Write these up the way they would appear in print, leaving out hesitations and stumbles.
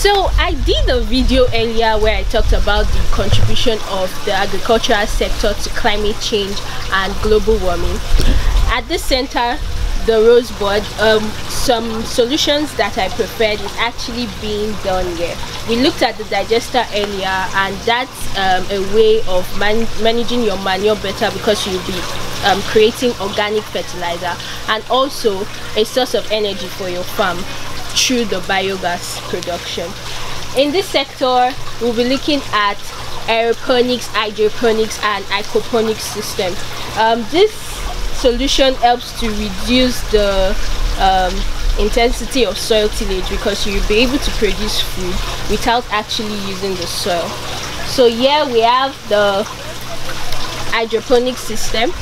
So I did a video earlier where I talked about the contribution of the agricultural sector to climate change and global warming. At the center, the rosebud, some solutions that I preferred is actually being done here. We looked at the digester earlier, and that's a way of managing your manure better, because you'll be creating organic fertilizer and also a source of energy for your farm through the biogas production. In this sector, we'll be looking at aeroponics, hydroponics and aquaponics system. This solution helps to reduce the intensity of soil tillage, because you'll be able to produce food without actually using the soil. So here we have the hydroponic system.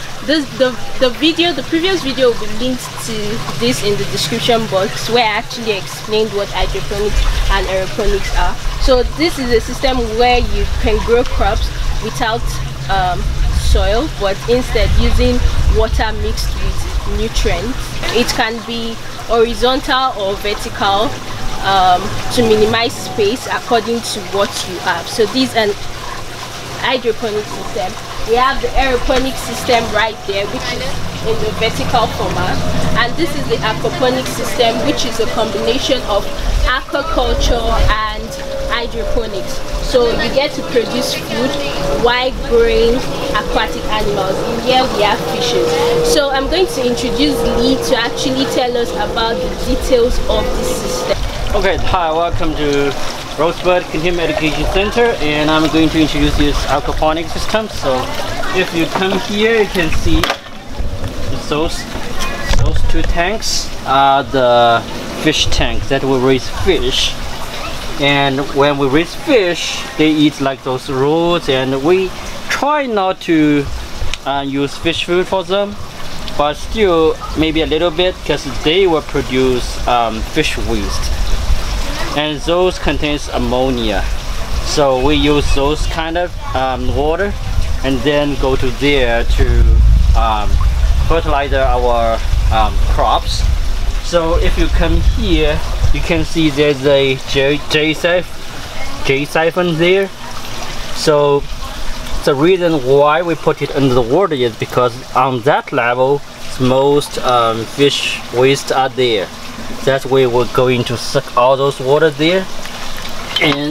The previous video will be linked to this in the description box, where I actually explained what hydroponics and aeroponics are. So this is a system where you can grow crops without soil, but instead using water mixed with nutrients. It can be horizontal or vertical to minimize space according to what you have. So this is an hydroponic system. We have the aeroponic system right there, which is in the vertical format, and this is the aquaponic system, which is a combination of aquaculture and hydroponics. So you get to produce food while growing aquatic animals. In here we have fishes. So I'm going to introduce Lee to actually tell us about the details of this system. Okay, hi, welcome to Rosebud Continuing Education Center, and I'm going to introduce this aquaponics system. So if you come here, you can see those two tanks are the fish tanks that will raise fish. And when we raise fish, they eat like those roots, and we try not to use fish food for them, but still maybe a little bit, because they will produce fish waste, and those contains ammonia. So we use those kind of water and then go to there to fertilize our crops. So if you come here, you can see there's a J siphon there. So the reason why we put it under the water is because on that level most fish waste are there. That way we're going to suck all those water there, and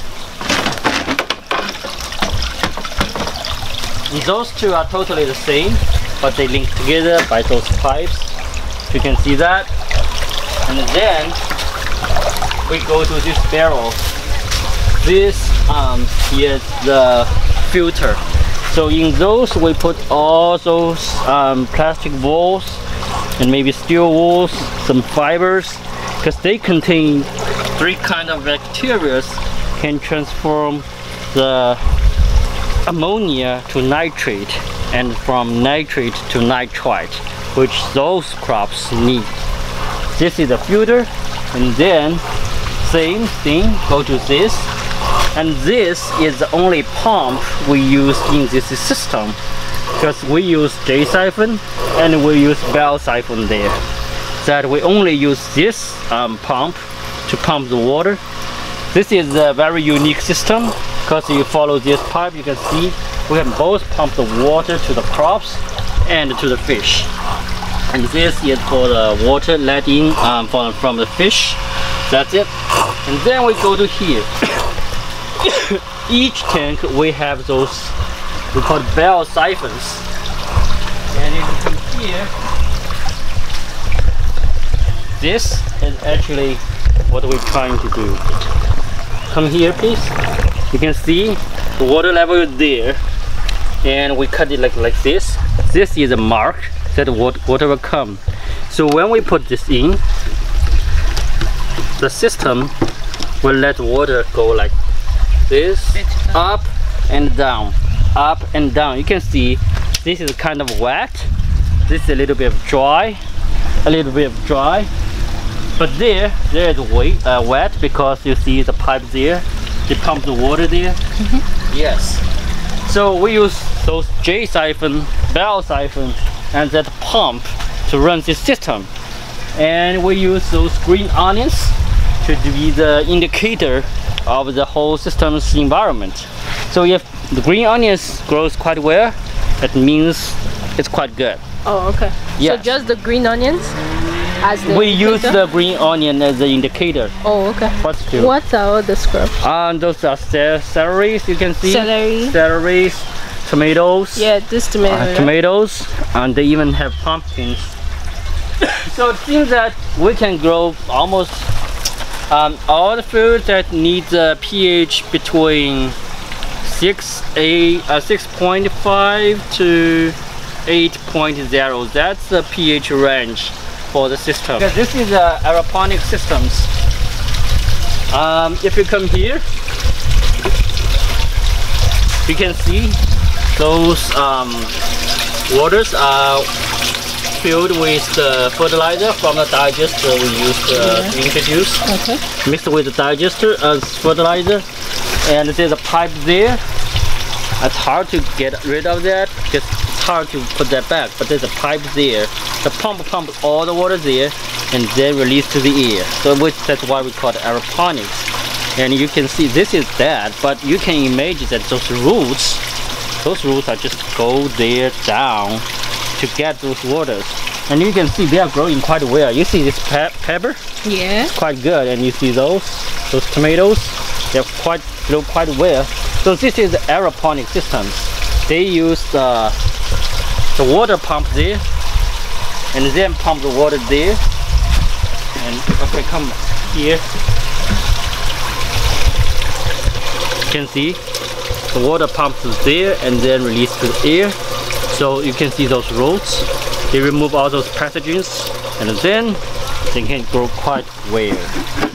those two are totally the same, but they link together by those pipes. You can see that. And then we go to this barrel. This is the filter. So in those we put all those plastic balls and maybe steel walls, some fibers, because they contain three kind of bacteria can transform the ammonia to nitrate, and from nitrate to nitrite, which those crops need. This is the filter, and then same thing, go to this, and this is the only pump we use in this system, because we use J siphon and we use bell siphon there. That we only use this pump to pump the water. This is a very unique system, because you follow this pipe, you can see we can both pump the water to the crops and to the fish. And this is for the water let in from the fish. That's it. And then we go to here. Each tank we have those, we call bell siphons. And if you come here, this is actually what we're trying to do. Come here please. You can see the water level is there, and we cut it like this. This is a mark that water will come. So when we put this in, the system will let water go like this, up and down, up and down. You can see this is kind of wet, this is a little bit of dry, but there is wet, because you see the pipe there, they pump the water there. Yes. So we use those J siphon, bell siphon, and that pump to run this system. And we use those green onions should be the indicator of the whole system's environment. So if the green onions grows quite well, it means it's quite good. Oh, okay. Yes. So just the green onions as the We indicator? use the green onion as the indicator. Oh, okay. What's true? What are all the scrubs? Those are celeries, you can see. Celery. Celeries, tomatoes. Yeah, this tomato. right? Tomatoes, and they even have pumpkins. So it seems that we can grow almost all the food that needs a pH between 6.5 to 8.0. That's the pH range for the system. Because this is aeroponic systems. If you come here, you can see those waters are filled with fertilizer from the digester we used to introduce. Okay. Mixed with the digester as fertilizer, and there's a pipe there. It's hard to get rid of that because it's hard to put that back, but there's a pipe there. The pump pumps all the water there and then release to the air. So that's why we call it aeroponics. And you can see this is that, but you can imagine that those roots are just go there down to get those waters. And you can see they are growing quite well. You see this pepper? Yeah. It's quite good. And you see those tomatoes, they're grow quite well. So this is the aeroponic systems. They use the water pump there and then pump the water there. And okay, come here. You can see the water pumps is there and then release to the air. So you can see those roots. They remove all those pathogens and then they can grow quite well.